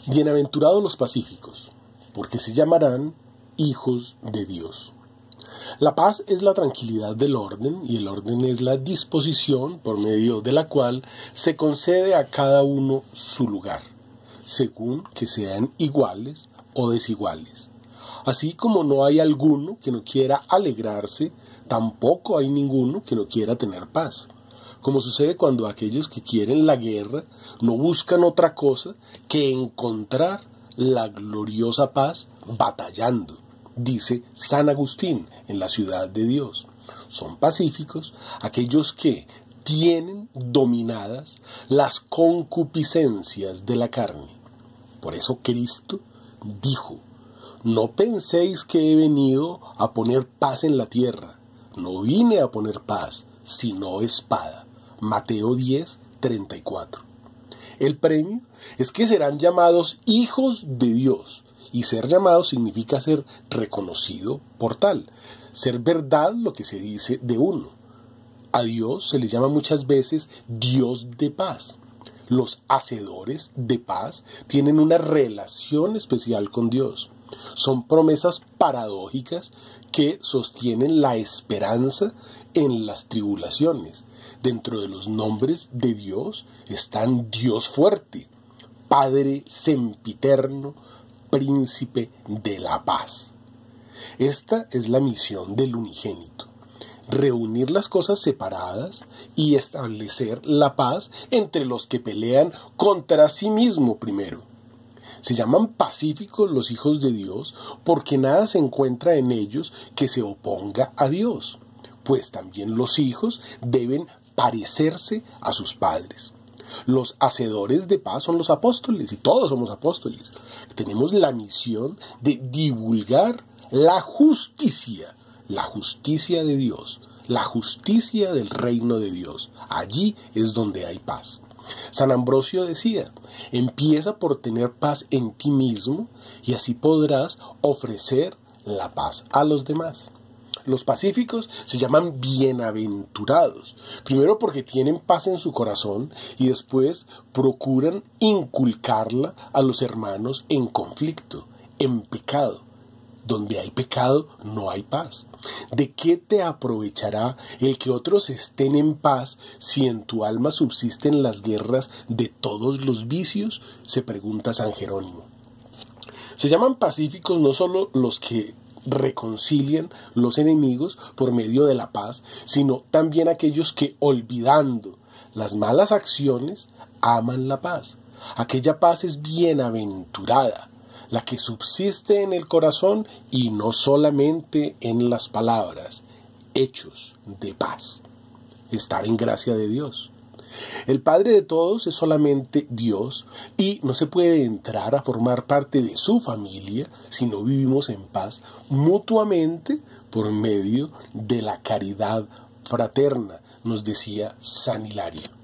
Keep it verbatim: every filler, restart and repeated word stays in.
Bienaventurados los pacíficos, porque se llamarán hijos de Dios. La paz es la tranquilidad del orden, y el orden es la disposición por medio de la cual se concede a cada uno su lugar, según que sean iguales o desiguales. Así como no hay alguno que no quiera alegrarse, tampoco hay ninguno que no quiera tener paz. Como sucede cuando aquellos que quieren la guerra no buscan otra cosa que encontrar la gloriosa paz batallando, dice San Agustín en La Ciudad de Dios. Son pacíficos aquellos que tienen dominadas las concupiscencias de la carne. Por eso Cristo dijo: no penséis que he venido a poner paz en la tierra. No vine a poner paz, sino espada. Mateo diez, treinta y cuatro. El premio es que serán llamados hijos de Dios, y ser llamado significa ser reconocido por tal, ser verdad lo que se dice de uno. A Dios se le llama muchas veces Dios de paz. Los hacedores de paz tienen una relación especial con Dios. Son promesas paradójicas que sostienen la esperanza en las tribulaciones. Dentro de los nombres de Dios están Dios fuerte, Padre sempiterno, Príncipe de la paz. Esta es la misión del unigénito: reunir las cosas separadas y establecer la paz entre los que pelean contra sí mismo primero. Se llaman pacíficos los hijos de Dios porque nada se encuentra en ellos que se oponga a Dios, pues también los hijos deben parecerse a sus padres. Los hacedores de paz son los apóstoles, y todos somos apóstoles. Tenemos la misión de divulgar la justicia, la justicia de Dios, la justicia del reino de Dios. Allí es donde hay paz. San Ambrosio decía: empieza por tener paz en ti mismo, y así podrás ofrecer la paz a los demás. Los pacíficos se llaman bienaventurados, primero porque tienen paz en su corazón y después procuran inculcarla a los hermanos en conflicto, en pecado. Donde hay pecado no hay paz. ¿De qué te aprovechará el que otros estén en paz si en tu alma subsisten las guerras de todos los vicios?, se pregunta San Jerónimo. Se llaman pacíficos no solo los que reconcilian los enemigos por medio de la paz, sino también aquellos que, olvidando las malas acciones, aman la paz. Aquella paz es bienaventurada, la que subsiste en el corazón y no solamente en las palabras, hechos de paz. Estar en gracia de Dios. El Padre de todos es solamente Dios, y no se puede entrar a formar parte de su familia si no vivimos en paz mutuamente por medio de la caridad fraterna, nos decía San Hilario.